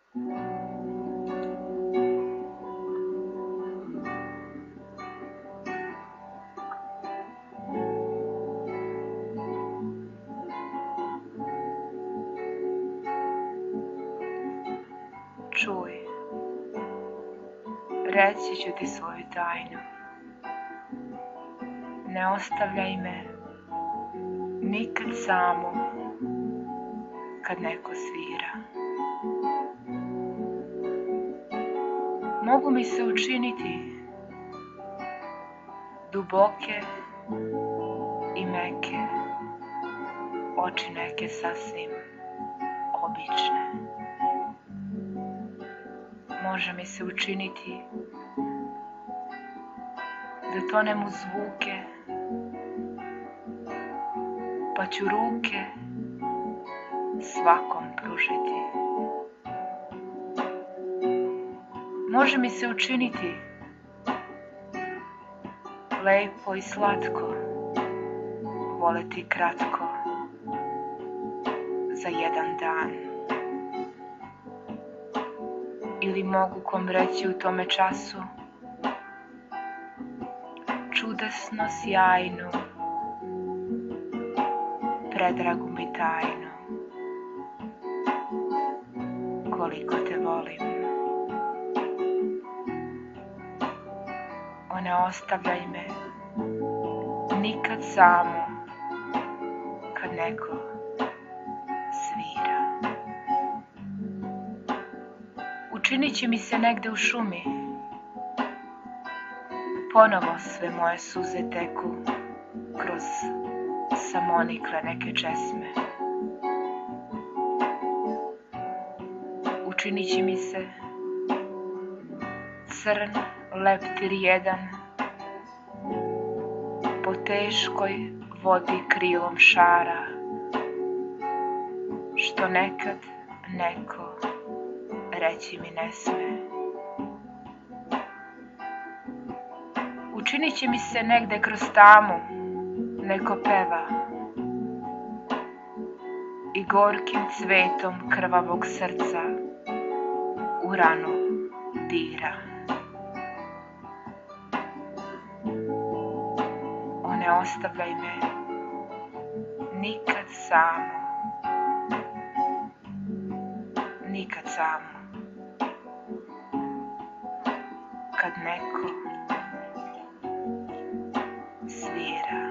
Čuj, reći ću ti svoju tajnu. Ne ostavljaj me nikad samu kad neko svira. Mogu mi se učiniti duboke i meke, oči neke sasvim obične. Može mi se učiniti da tonem u zvuke, pa ću ruke svakom pružiti. Može mi se učiniti lepo i slatko voleti kratko za jedan dan. Ili mogu kom reći u tome času čudesno sjajnu, predragu mi tajnu, koliko te volim. O, ne ostavljaj me nikad samu kad neko svira. Učinit će mi se negde u šumi, ponovo sve moje suze teku kroz samonikle neke česme. Učinit će mi se crn leptir jedan po teškoj vodi krilom šara, što nekad neko reći mi ne sme. Učinit će mi se negde kroz tamu neko peva i gorkim cvetom krvavog srca u ranu dira. O, ne ostavljaj me nikad samu, nikad samu kad neko svira.